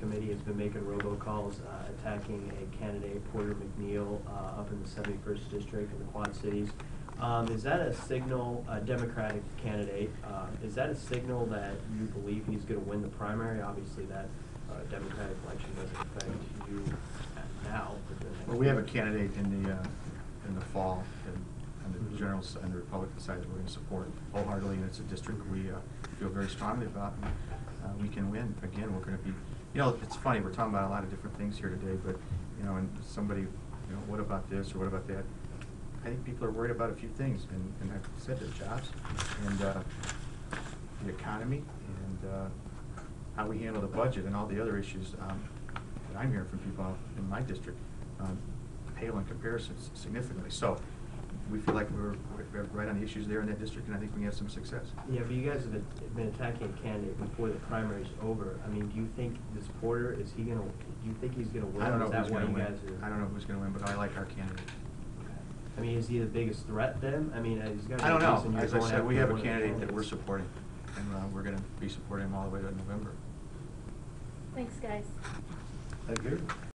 committee has been making robocalls attacking a candidate, Porter McNeil, up in the 71st District in the Quad Cities. Is that a signal, a Democratic candidate, is that a signal that you believe he's going to win the primary? Obviously that Democratic election doesn't affect you now. Well, we have a candidate in the fall, and the general and the Republican side that we're going to support wholeheartedly, and it's a district we feel very strongly about. And, we can win. Again, we're going to be, you know, it's funny, we're talking about a lot of different things here today, but, you know, and somebody, you know, what about this or what about that? I think people are worried about a few things, and I've said the jobs, and the economy, and how we handle the budget, and all the other issues that I'm hearing from people in my district pale in comparison significantly. So we feel like we're right on the issues there in that district, and I think we can have some success. Yeah, but you guys have been attacking a candidate before the primary's over. I mean, do you think this Porter, is he gonna? Do you think he's gonna win? I don't know is that who's why going to you win. guys are? I don't know who's going to win, but I like our candidate. I mean, is he the biggest threat then? I mean, he's got. I don't a reason know. you're As I going said, we after have a one of the candidate that we're candidates. supporting, and we're going to be supporting him all the way to November. Thanks, guys. Thank you.